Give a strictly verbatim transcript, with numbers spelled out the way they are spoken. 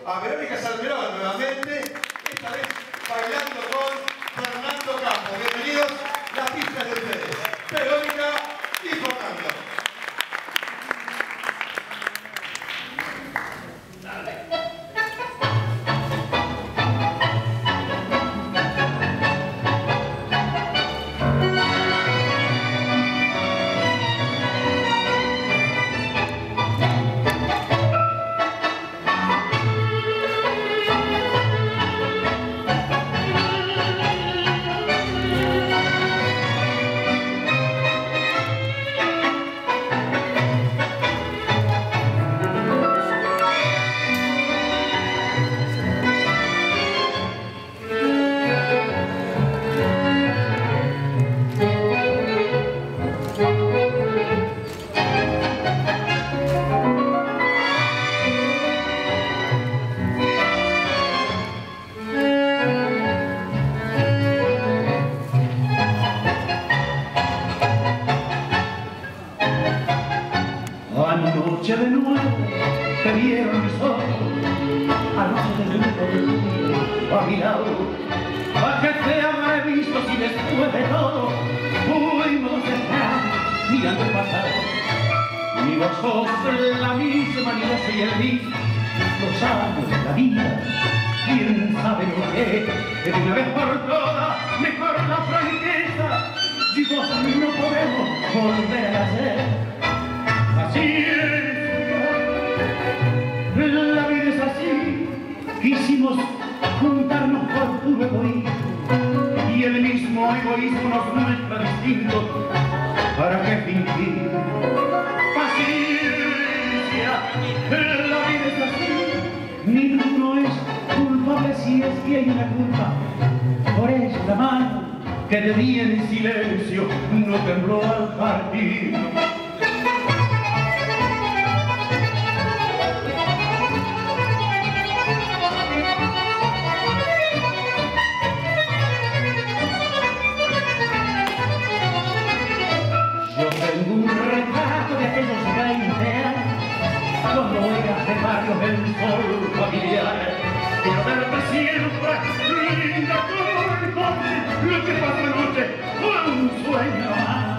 a Verónica Salmerón nuevamente, esta vez bailando con Fernando Campos. Bienvenidos, la pista de ustedes, Verónica y Fernando. Anoche de nuevo te vieron mis ojos, anoche de nuevo a mi lado. ¿A qué te habré visto si después de todo pudimos estar mirando el pasado? Ni vos sos la misma, ni yo soy el mismo, los años de la vida, quién sabe lo que, de una vez por todas, mejor la franqueza, si vos no podemos volver a ser. Así es, la vida es así, quisimos juntarnos por puro egoísmo, y el mismo egoísmo nos muestra distintos, ¿para qué fingir? Paciencia, la vida es así, ninguno es culpable si es que hay una culpa, por eso la mano que te di en silencio no tembló al partir. Cuando oigas de varios el sol familiar, quiero verte siempre, linda, como entonces, lo que pasó anoche fue un sueño más.